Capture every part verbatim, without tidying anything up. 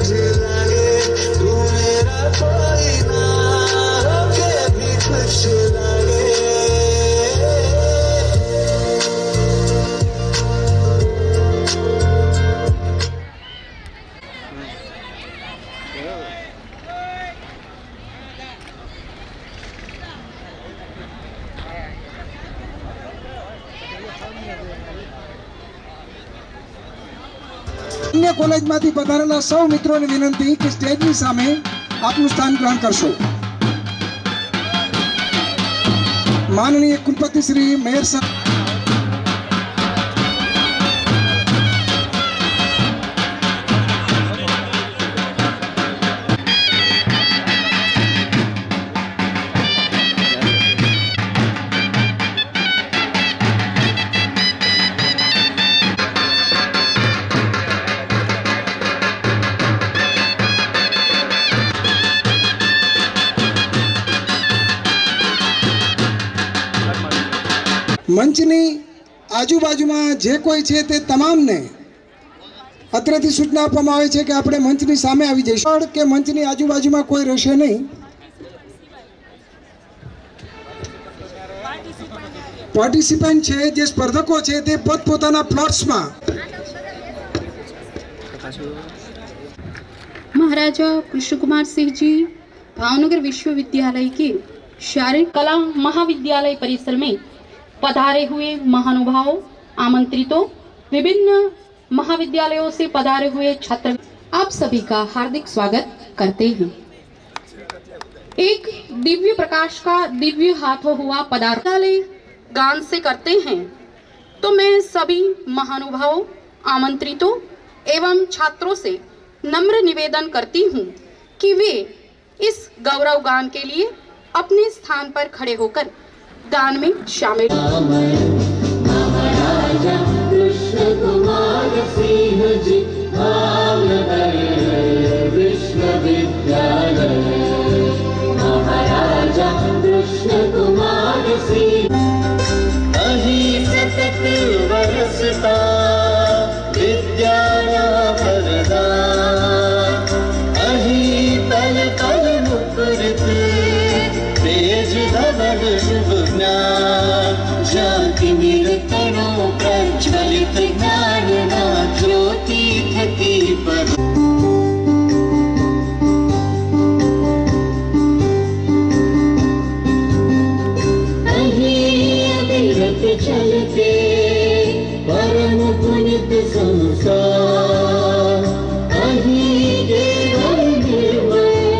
कुछ लगे, तू मेरा कोई ना होके भी कुछ लगे। अन्य कॉलेजમાંથી પધારેલા સૌ મિત્રોને વિનંતી કે સ્ટેજની સામે આપનું સ્થાન ગ્રહણ કરશો। માનનીય કુલપતિ શ્રી મેયર સાહેબ, મંચની આજુબાજુમાં જે કોઈ છે તે તમામને અત્રેથી સૂચના આપવામાં આવે છે કે આપણે મંચની સામે આવી જઈશું કે મંચની આજુબાજુમાં કોઈ રહેશે નહીં। પાર્ટિસિપન્ટ છે જે સ્પર્ધકો છે તે પોતપોતાના પ્લોટ્સમાં महाराजा कृष्ण कुमार सिंह जी भावनगर विश्वविद्यालय के शारीरिक कला महाविद्यालय परिसर में पधारे हुए महानुभावों, आमंत्रितों, विभिन्न महाविद्यालयों से पधारे हुए छात्र, आप सभी का हार्दिक स्वागत करते हैं। एक दिव्य प्रकाश का दिव्य हाथों हुआ पदार्थालय गान से करते हैं, तो मैं सभी महानुभावों, आमंत्रितों एवं छात्रों से नम्र निवेदन करती हूँ कि वे इस गौरव गान के लिए अपने स्थान पर खड़े होकर गान में शामिल। महाराजा कृष्ण कुमार सिंह जी भावनगर विश्वविद्यालय, महाराजा कृष्ण कुमार सिंह अही सतत बरसता विद्याना वरदान, अही पल पल मुकुरित तेज धवल शुभ ज्ञान, जाति निरतनो प्रज्वलित ज्ञान ना ज्योति थकी पर। अहिरत चलते परम पुनित संसार, अहि केवल निर्मल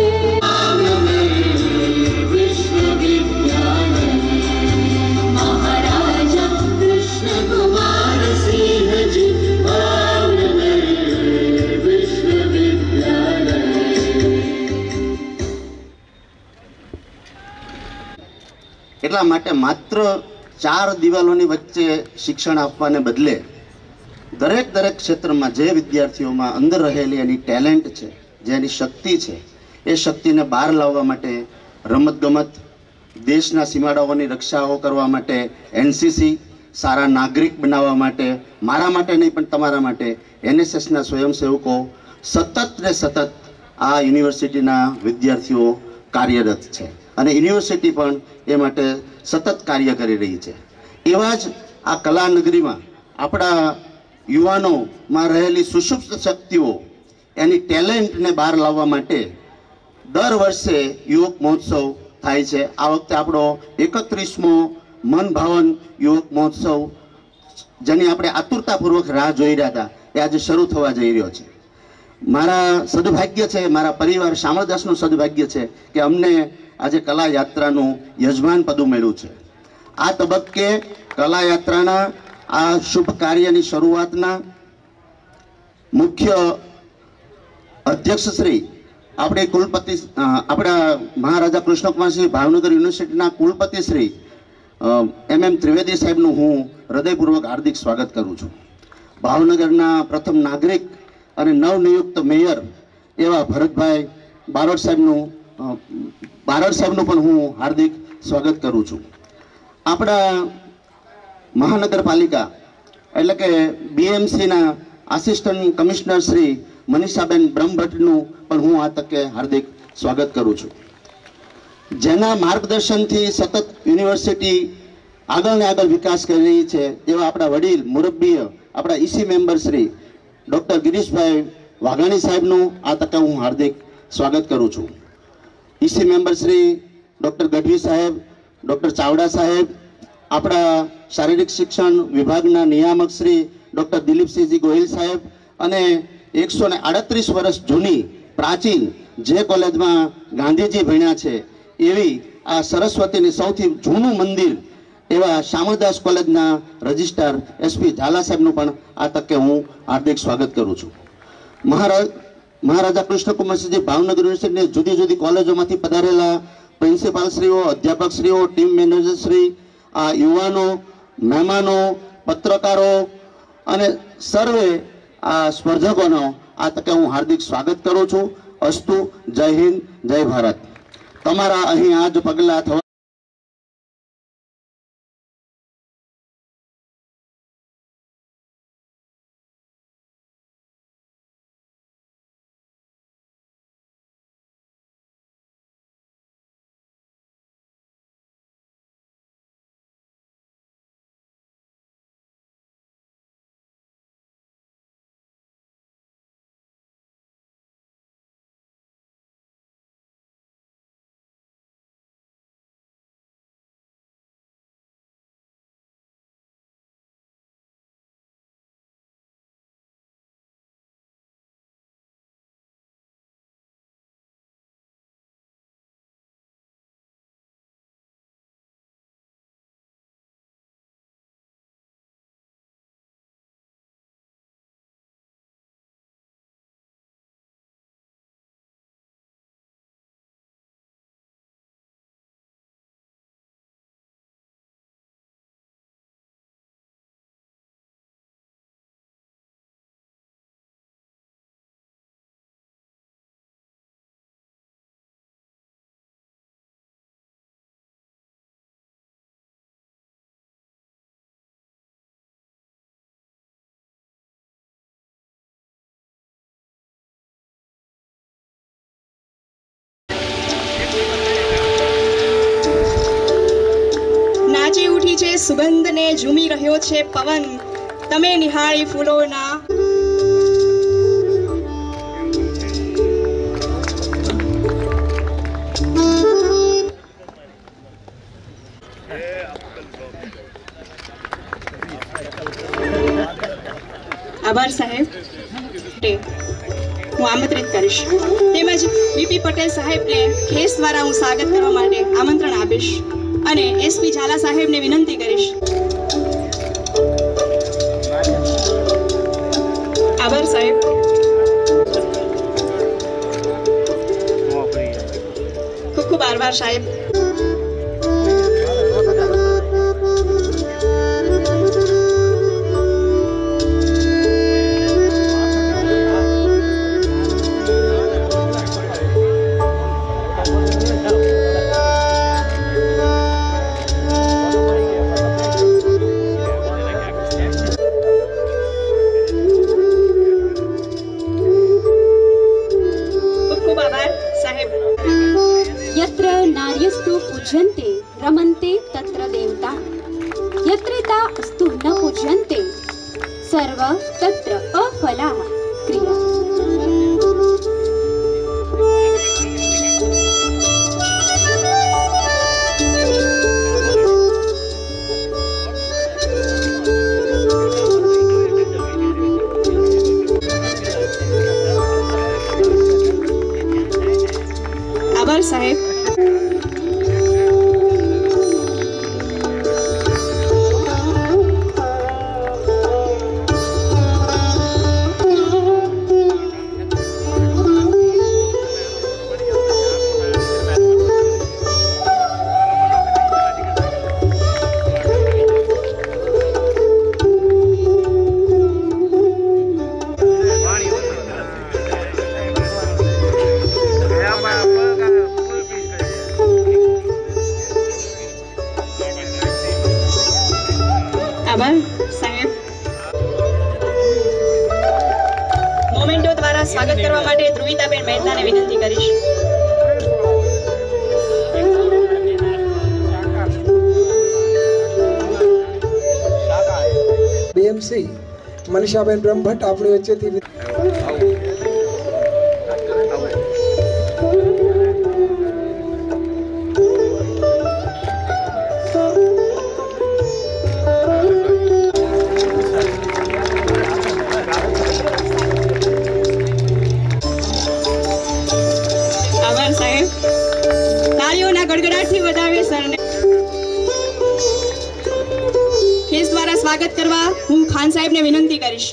એટલા માટે માત્ર ચાર દિવાલોની વચ્ચે શિક્ષણ આપવાને બદલે દરેક દરેક ક્ષેત્રમાં જે વિદ્યાર્થીઓમાં અંદર રહેલી એની ટેલેન્ટ છે, જેની શક્તિ છે, એ શક્તિને બહાર લાવવા માટે રમતગમત, દેશના સીમાડાઓની રક્ષાઓ કરવા માટે એનસીસી, સારા નાગરિક બનાવવા માટે, મારા માટે નહીં પણ તમારા માટે એનએસએસના સ્વયંસેવકો સતત ને સતત આ યુનિવર્સિટીના વિદ્યાર્થીઓ કાર્યરત છે અને યુનિવર્સિટી પણ એ માટે સતત કાર્ય કરી રહી છે। એવા જ આ કલાનગરીમાં આપણા યુવાનોમાં રહેલી સુષુપ્ત શક્તિઓ, એની ટેલેન્ટને બહાર લાવવા માટે દર વર્ષે યુવક મહોત્સવ થાય છે। આ વખતે આપણો એકત્રીસમો મન ભાવન યુવક મહોત્સવ, જેની આપણે આતુરતાપૂર્વક રાહ જોઈ રહ્યા હતા, એ આજે શરૂ થવા જઈ રહ્યો છે। મારા સદભાગ્ય છે, મારા પરિવાર શામળદાસનું સદભાગ્ય છે કે અમને આજે કલા યાત્રાનું યજમાન પદું મળ્યું છે। આ તબક્કે કલા યાત્રાના આ શુભ કાર્યની શરૂઆતના મુખ્ય અધ્યક્ષ શ્રી આપણે કુલપતિ આપણા મહારાજા કૃષ્ણકુમારસિંહ ભાવનગર યુનિવર્સિટીના કુલપતિ શ્રી એમ એમ ત્રિવેદી સાહેબનું હું હૃદયપૂર્વક હાર્દિક સ્વાગત કરું છું। ભાવનગરના પ્રથમ નાગરિક અને નવનિયુક્ત મેયર એવા ભરતભાઈ બારોટ સાહેબનું બારોટ સાહેબનું પણ હું હાર્દિક સ્વાગત કરું છું। આપણા મહાનગરપાલિકા એટલે કે બીએમસીના આસિસ્ટન્ટ કમિશનર શ્રી મનીષાબેન બ્રહ્મભટ્ટનું પણ હું આ તકે હાર્દિક સ્વાગત કરું છું. જેના માર્ગદર્શનથી સતત યુનિવર્સિટી આગળ ને આગળ વિકાસ કરી રહી છે એવા આપણા વડીલ મુરબ્બીય આપણા EC member Shri doctor Girishbhai Vaghani સાહેબનું આ તકે હું હાર્દિક સ્વાગત કરું છું. EC member Shri doctor Gadhvi સાહેબ, ડૉક્ટર ચાવડા સાહેબ, આપણા શારીરિક શિક્ષણ વિભાગના નિયામક શ્રી ડૉક્ટર દિલીપસિંહજી ગોહિલ સાહેબ અને એકસો ને આડત્રીસ વર્ષ જૂની પ્રાચીન જે કોલેજમાં ગાંધીજી ભણ્યા છે એવી આ સરસ્વતીની સૌથી જૂનું મંદિર એવા શામળદાસ કોલેજના રજિસ્ટ્રાર એસપી ઝાલા સાહેબનું પણ આ તકે હું હાર્દિક સ્વાગત કરું છું. મહારાજ મહારાજા કૃષ્ણકુમારસિંહજી ભાવનગર યુનિવર્સિટીની જુદી જુદી કોલેજોમાંથી પધારેલા પ્રિન્સિપાલશ્રીઓ, અધ્યાપકશ્રીઓ, ટીમ મેનેજરશ્રી, આ યુવાનો, મહેમાનો, પત્રકારો અને સર્વે આ સ્પર્ધકોનો આ તકે હું હાર્દિક સ્વાગત કરું છું. અસ્તુ. જય હિન્દ, જય ભારત. તમારા અહીં આજ પગલાં થવા સુગંધ ને ઝૂમી રહ્યો છે પવન, તમે નિહાળી ફૂલોના આભાર સાહેબ. હું આમંત્રિત કરીશ તેમજ બીપી પટેલ સાહેબને ખેસ દ્વારા હું સ્વાગત કરવા માટે આમંત્રણ આપીશ અને એસપી ઝાલા સાહેબને વિનંતી કરીશ. આભાર સાહેબ. ખૂબ ખૂબ આભાર સાહેબ. पूज्यन्ते रमन्ते तत्र देवता यत्रेता अस्तु न पूज्यन्ते सर्व तत्र अफला क्रिया. આભાર સાહેબ. દ્વારા સ્વાગત કરવા માટે ધ્રુવિતાબેન મહેતાને વિનંતી કરીશ. બીએમસી મનીષાબેન બ્રહ્મભટ્ટ આપણી વચ્ચેથી આભાર સાહેબ. તાળીઓના ગડગડાટથી વધાવીએ સરને. ખેસ દ્વારા સ્વાગત કરવા હું ખાન સાહેબને વિનંતી કરીશ.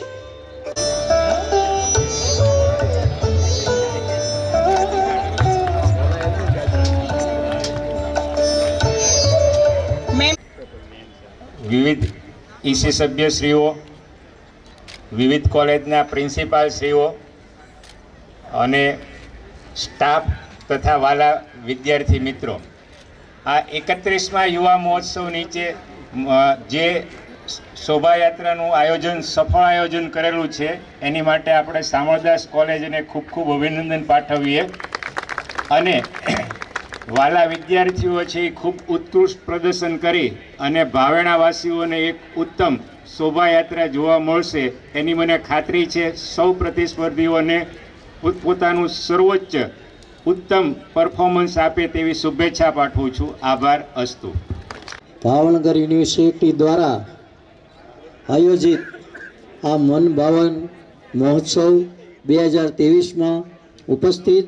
વિવિધ ઈસી સભ્યશ્રીઓ, વિવિધ કોલેજના પ્રિન્સિપાલશ્રીઓ અને સ્ટાફ તથા વાલા વિદ્યાર્થી મિત્રો, આ એકત્રીસમાં યુવા મહોત્સવ નીચે જે શોભાયાત્રાનું આયોજન સફળ આયોજન કરેલું છે એની માટે આપણે સામળદાસ કોલેજને ખૂબ ખૂબ અભિનંદન પાઠવીએ. અને વાલા વિદ્યાર્થીઓ છે એ ખૂબ ઉત્કૃષ્ટ પ્રદર્શન કરી અને ભાવેણાવાસીઓને એક ઉત્તમ શોભાયાત્રા જોવા મળશે એની મને ખાતરી છે. સૌ પ્રતિસ્પર્ધીઓને પોતાનું સર્વોચ્ચ ઉત્તમ પરફોર્મન્સ આપે તેવી શુભેચ્છા પાઠવું છું. આભાર. અસ્તુ. ભાવનગર યુનિવર્સિટી દ્વારા આયોજિત આ મન ભાવન મહોત્સવ બે હજાર ત્રેવીસમાં ઉપસ્થિત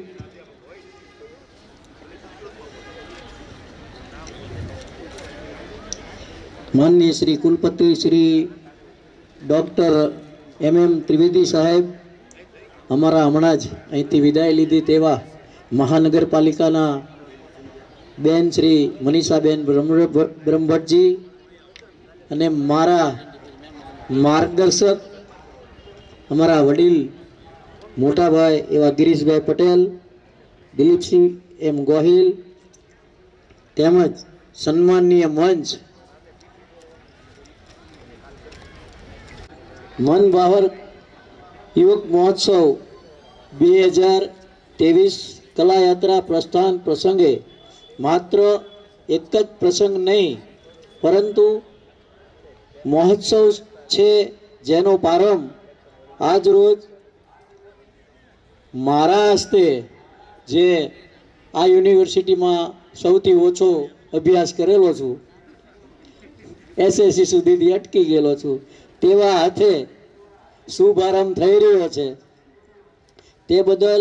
માનનીય શ્રી કુલપતિ Shri doctor M M Trivedi સાહેબ, અમારા હમણાં જ અહીંથી વિદાય લીધી તેવા મહાનગરપાલિકાના બેન શ્રી મનીષાબેન બ્રહ્મભટ્ટજી અને મારા માર્ગદર્શક અમારા વડીલ મોટાભાઈ એવા ગિરીશભાઈ પટેલ, દિલીપસિંહ એમ ગોહિલ, તેમજ સન્માનીય મંચ મન ભાવર યુવક મહોત્સવ બે હજાર ત્રેવીસ કલાયાત્રા પ્રસ્થાન પ્રસંગે માત્ર એક જ પ્રસંગ નહીં પરંતુ મહોત્સવ છે જેનો પ્રારંભ આજ રોજ મારા હસ્તે, જે આ યુનિવર્સિટીમાં સૌથી ઓછો અભ્યાસ કરેલો છું, એસએસસી સુધીથી અટકી ગયેલો છું, તેવા હાથે શુભારંભ થઈ રહ્યો છે. તે બદલ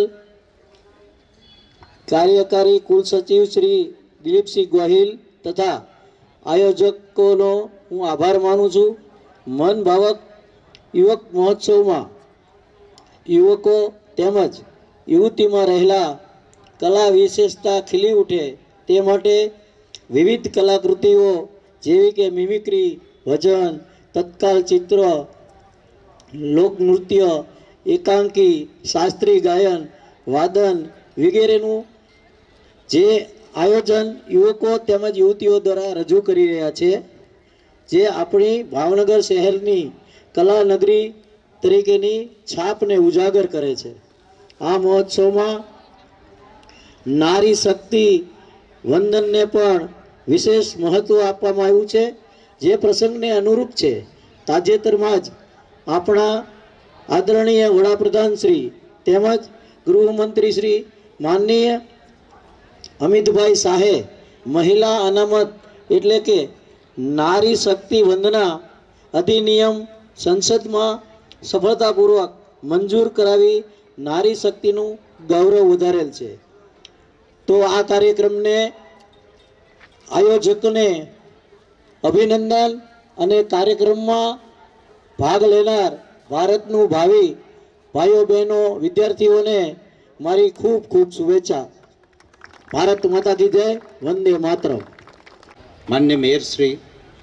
કાર્યકારી કુલસચિવ શ્રી દિલીપસિંહ ગોહિલ તથા આયોજકોનો હું આભાર માનું છું. મન ભાવક યુવક મહોત્સવમાં યુવકો તેમજ યુવતીમાં રહેલા કલા વિશેષતા ખીલી ઉઠે તે માટે વિવિધ કલાકૃતિઓ જેવી કે મિમિક્રી, ભજન, તત્કાલ ચિત્ર, લોકનૃત્ય, એકાંકી, શાસ્ત્રીય ગાયન, વાદન વગેરેનું જે આયોજન યુવકો તેમજ યુવતીઓ દ્વારા રજૂ કરી રહ્યા છે, જે આપણી ભાવનગર શહેરની કલા નગરી તરીકેની છાપને ઉજાગર કરે છે. આ મહોત્સવમાં નારી શક્તિ વંદનને પણ વિશેષ મહત્વ આપવામાં આવ્યું છે, જે પ્રસંગને અનુરૂપ છે. તાજેતરમાં જ આપણા આદરણીય વડાપ્રધાન શ્રી તેમજ ગૃહમંત્રી શ્રી માનનીય અમિતભાઈ શાહે મહિલા અનામત એટલે કે નારી શક્તિ વંદના અધિનિયમ સંસદમાં સફળતાપૂર્વક મંજૂર કરાવી નારી શક્તિનું ગૌરવ વધારેલ છે. તો આ કાર્યક્રમને આયોજકોને અભિનંદન અને કાર્યક્રમમાં ભાગ લેનાર ભારતનું ભાવિ ભાઈઓ બહેનો વિદ્યાર્થીઓને મારી ખૂબ ખૂબ શુભેચ્છા. ભારત માતા કી જય. વંદે માતરમ. માન્ય મેયરશ્રી,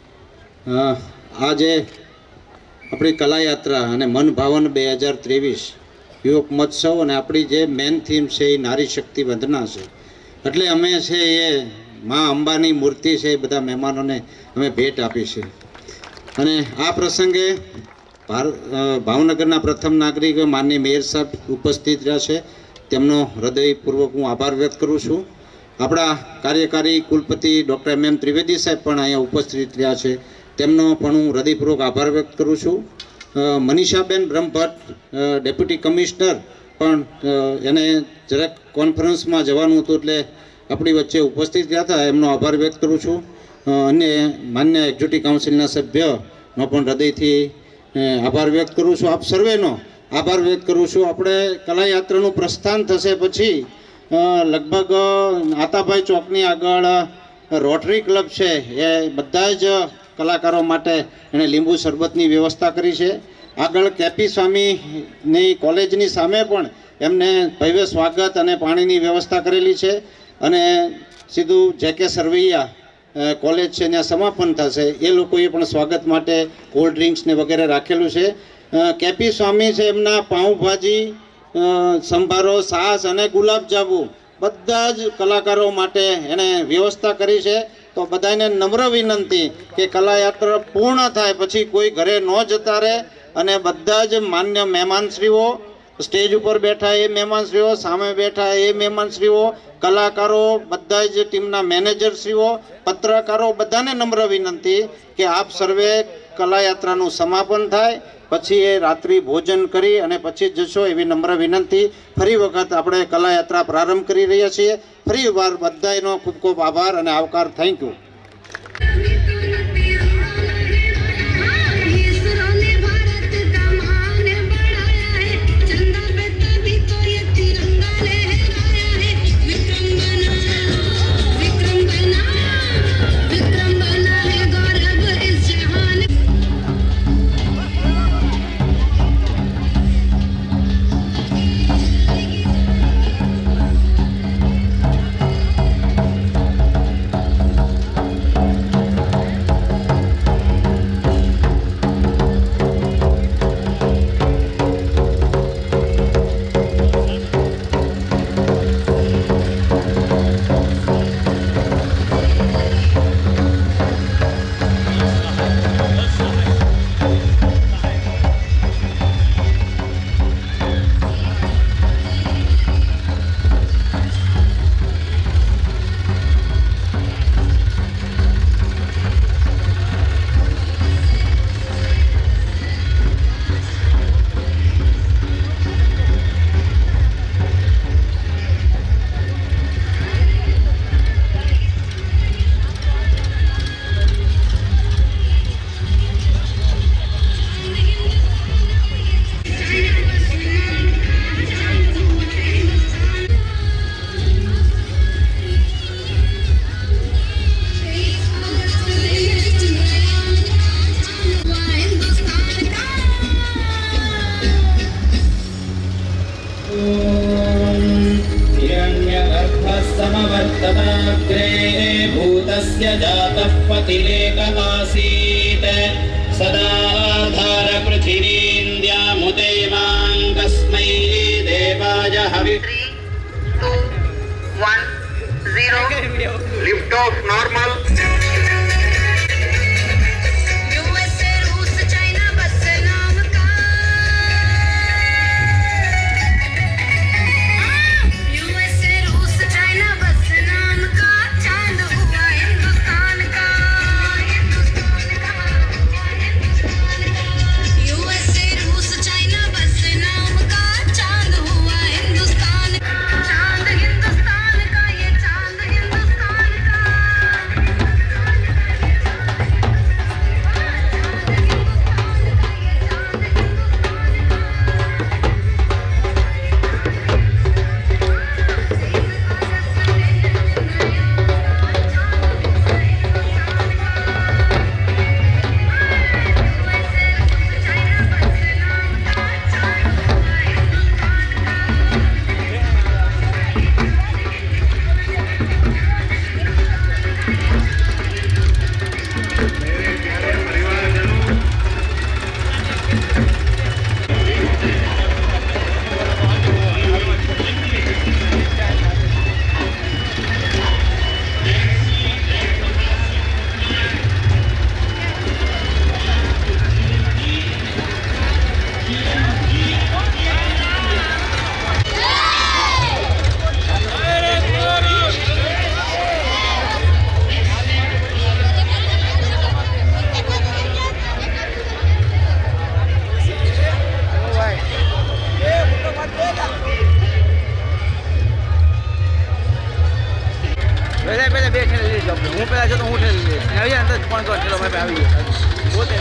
આજે આપણી કલાયાત્રા અને મન ભાવન બે હજાર ત્રેવીસ યુવક મહોત્સવ અને આપણી જે મેન થીમ છે એ નારી શક્તિ વંદના છે. એટલે અમે છે એ મા અંબાની મૂર્તિ છે એ બધા મહેમાનોને અમે ભેટ આપી છે. અને આ પ્રસંગે ભાવનગરના પ્રથમ નાગરિક માનનીય મેયર સાહેબ ઉપસ્થિત રહ્યા છે, તેમનો હૃદયપૂર્વક હું આભાર વ્યક્ત કરું છું. આપણા કાર્યકારી કુલપતિ ડૉક્ટર એમ એમ ત્રિવેદી સાહેબ પણ અહીંયા ઉપસ્થિત રહ્યા છે, તેમનો પણ હું હૃદયપૂર્વક આભાર વ્યક્ત કરું છું. મનીષાબેન બ્રહ્મભટ્ટ ડેપ્યુટી કમિશનર પણ એને જરાક કોન્ફરન્સમાં જવાનું હતું એટલે આપણી વચ્ચે ઉપસ્થિત રહ્યા હતા, એમનો આભાર વ્યક્ત કરું છું. અને માન્ય એક્ઝિક્યુટિવ કાઉન્સિલના સભ્યનો પણ હૃદયથી આભાર વ્યક્ત કરું છું. આપ સર્વેનો આભાર વ્યક્ત કરું છું. આપણે કલાયાત્રાનું પ્રસ્થાન થશે પછી લગભગ આતાભાઈ ચોકની આગળ રોટરી ક્લબ છે, એ બધા જ કલાકારો માટે એણે લીંબુ શરબતની વ્યવસ્થા કરી છે. આગળ કેપી સ્વામીની કોલેજની સામે પણ એમને ભવ્ય સ્વાગત અને પાણીની વ્યવસ્થા કરેલી છે. અને સીધું જે કે સરવૈયા કોલેજ છે ત્યાં સમાપન થશે, એ લોકોએ પણ સ્વાગત માટે કોલ્ડ ડ્રિંક્સ ને વગેરે રાખેલું છે. કેપી સ્વામી છે, એમના પાઉંભાજી, સંભારો, છાશ અને ગુલાબજાંબુ બધા જ કલાકારો માટે એણે વ્યવસ્થા કરી છે. તો બધાને નમ્ર વિનંતી કે કલાયાત્રા પૂર્ણ થાય પછી કોઈ ઘરે ન જતા રહે અને બધા જ માન્ય મહેમાનશ્રીઓ, સ્ટેજ ઉપર બેઠા એ મહેમાનશ્રીઓ, સામે બેઠા એ મહેમાનશ્રીઓ, કલાકારો, બધા જ ટીમના મેનેજરશ્રીઓ, પત્રકારો, બધાને નમ્ર વિનંતી કે આપ સર્વે કલાયાત્રાનું સમાપન થાય પછી એ રાત્રિ ભોજન કરી અને પછી જશો એવી નમ્ર વિનંતી. ફરી વખત આપણે કલાયાત્રા પ્રારંભ કરી રહ્યા છીએ. ફરી વાર બધાનો ખૂબ ખૂબ આભાર અને આવકાર. Thank you. समवर्तताग्रे भूतस्य जातः पतिलेकमासीत् सदाधार पृथिवीन्द्यामुते मां कस्मै देवाय हवि one zero lift off normal. હું પેલા જો તો હું ઠેરી દઈશ આવી જાય ને તો ફોન કર ચલો ભાઈ આવી ગયો બોલ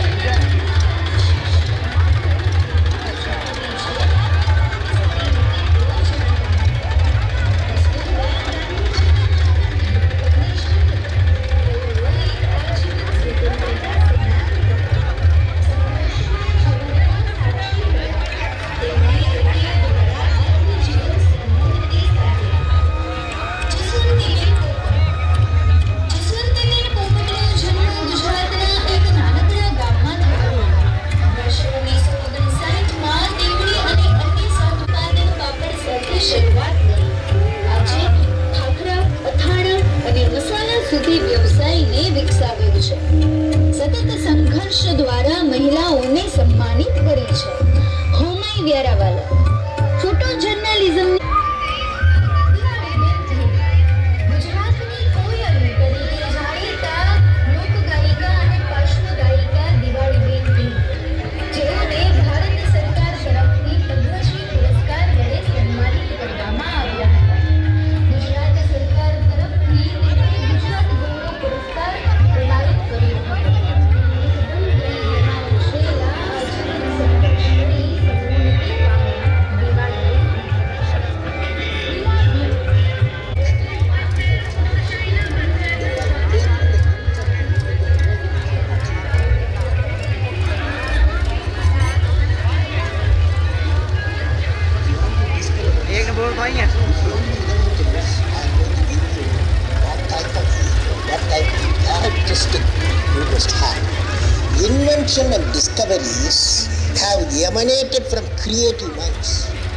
Invention and discoveries have emanated from creative minds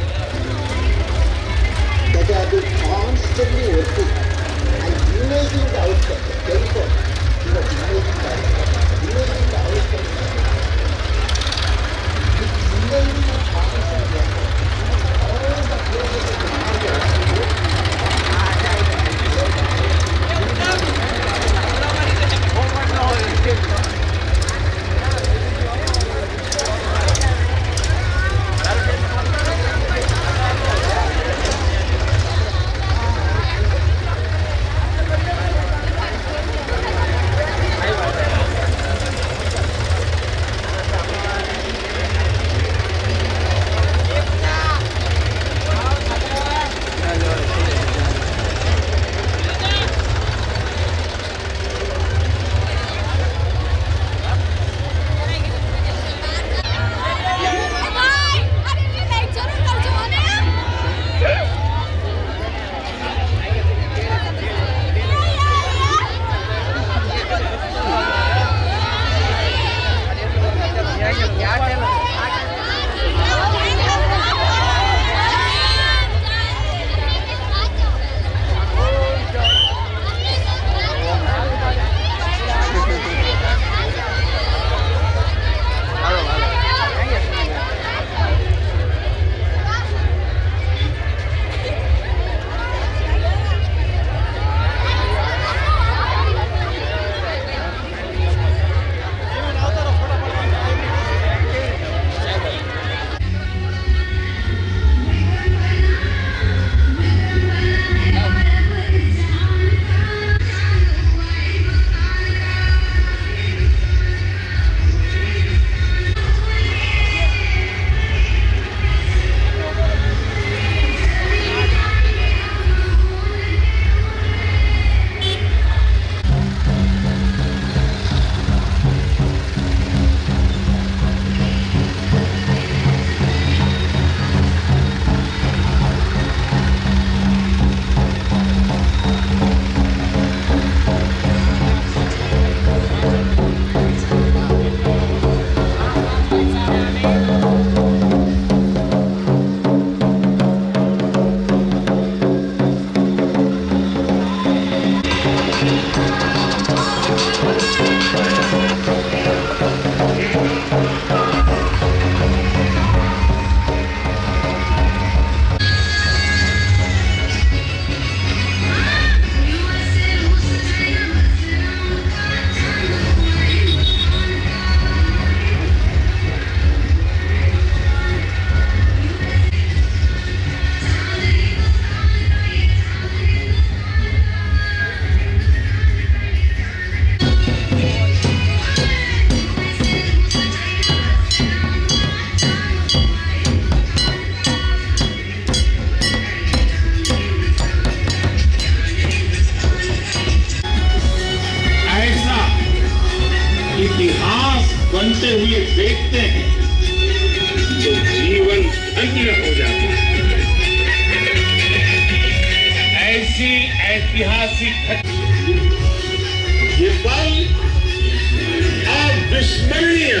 that have been constantly working and imaging the outcome. Very important. You know, imaging the outcome. Imaging the outcome. Imaging the constant effort. All the places of the mind. स्वर्गीय हो जाता है। ऐसी ऐतिहासिक ये पल अविस्मरणीय।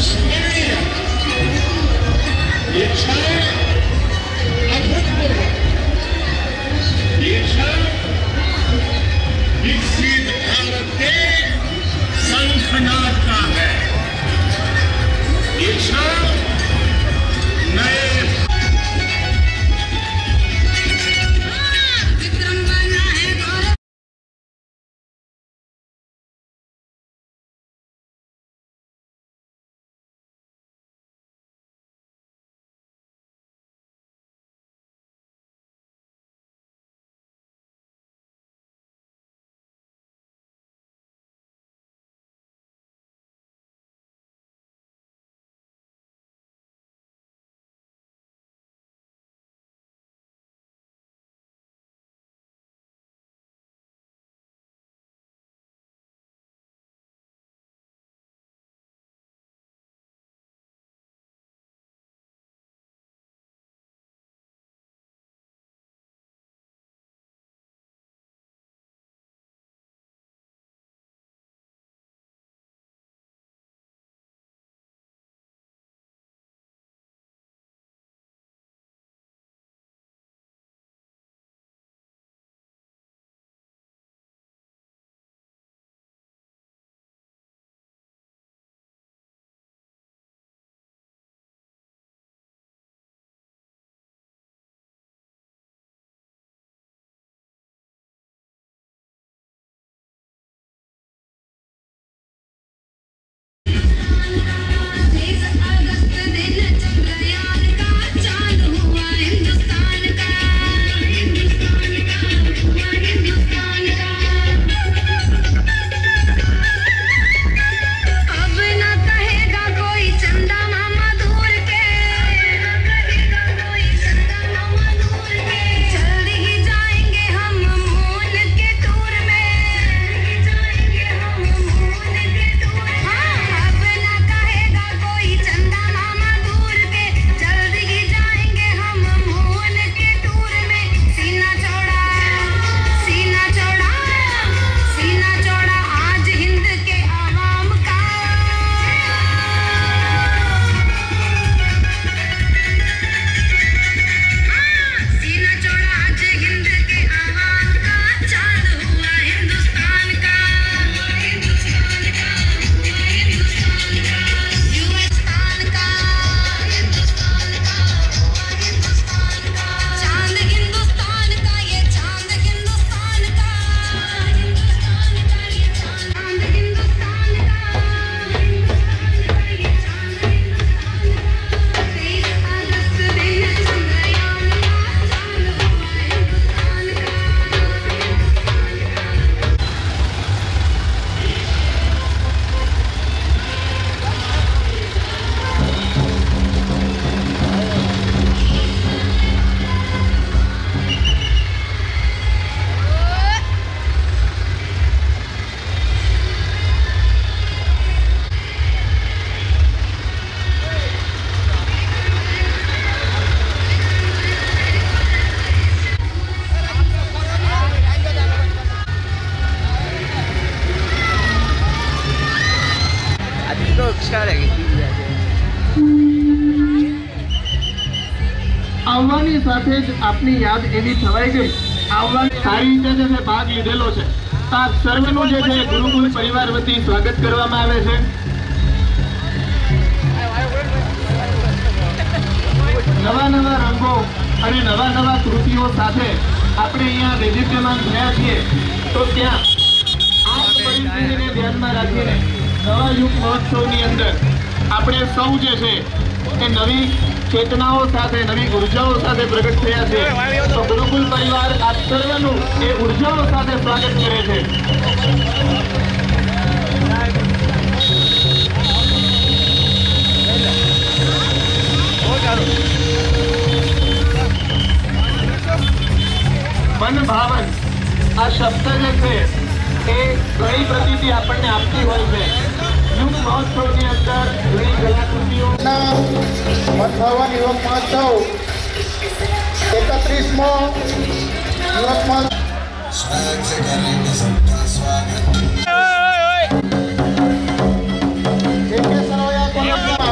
अविस्मरणीय ये क्षण अभूतपूर्व ये क्षण विकसित भारत के शंखनाद का है। ये क्षण नए આવવાની સાથે જ આપની યાદ એવી થવાઈ ગઈ આવવાની સારી રીતે જે ભાગ લીધેલો છે આ સર્વનું જે છે ગુરુકુળ પરિવાર વતી સ્વાગત કરવામાં આવે છે। નવા નવા રંગો અને નવા નવા કૃતિઓ સાથે આપણે અહીંયા વૈવિધ્યમાન થયા છીએ તો ત્યાં આ પરિસ્થિતિને ધ્યાનમાં રાખીને નવા યુગ મહોત્સવની અંદર આપણે સૌ જે છે એ નવી ચેતનાઓ સાથે નવી ઉર્જાઓ સાથે પ્રગટ થયા છે તો ગુરુકુલ પરિવાર આ સર્વનું એ ઉર્જાઓ સાથે સ્વાગત કરે છે। मन भावन आ शब्द जे छे ए घणी प्रतीति आपने आपती होय छे। युग महोत्सव ની અંદર ઘણી કલાકૃતિઓ मन भावन युवक महोत्सव एकत्रीसमो युवक महोत्सव स्वागत से करेंगे सबका स्वागत।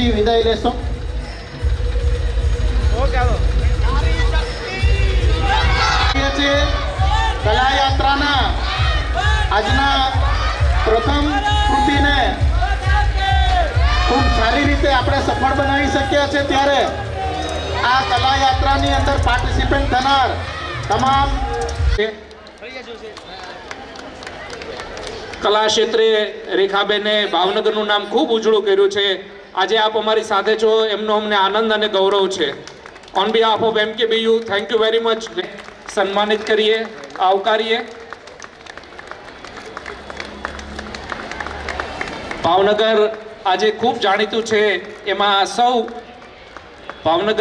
આપી વિદાય લેશો. કલાયાત્રાના આજના પ્રથમ કૃતિને ખૂબ સારી રીતે આપણે સફળ બનાવી શક્યા છે. ત્યારે આ કલાયાત્રાની અંદર પાર્ટિસિપેટ થનાર તમામ કલા ક્ષેત્રે રેખાબેને ભાવનગરનું નામ ખૂબ ઉજળું કર્યું છે. આજે આપ અમારી સાથે છો એમનો અમને આનંદ અને ગૌરવ છે. On behalf of M K B U thank you very much. સન્માનિત કરીએ, આવકારીએ. ભાવનગર આજે ખૂબ જાણીતું છે, એમાં સૌ ભાવનગર